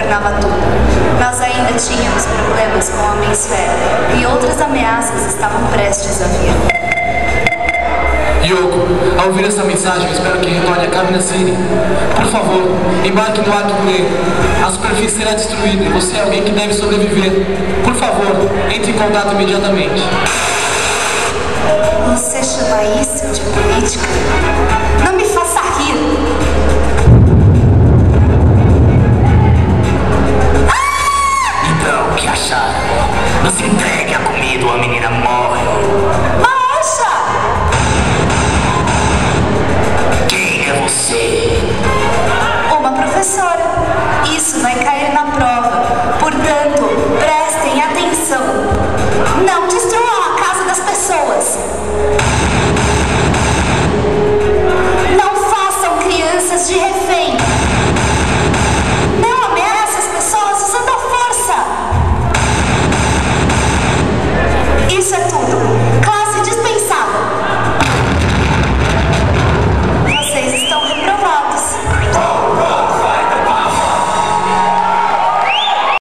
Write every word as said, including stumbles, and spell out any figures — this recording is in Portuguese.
governava tudo. Nós ainda tínhamos problemas com a Homem-Esfera e outras ameaças estavam prestes a vir. Yoko, ao ouvir essa mensagem, eu espero que retorne a Camina City. Por favor, embarque no Arco Negro. A superfície será destruída e você é alguém que deve sobreviver. Por favor, entre em contato imediatamente. Você chama isso de política? Não me faça rir!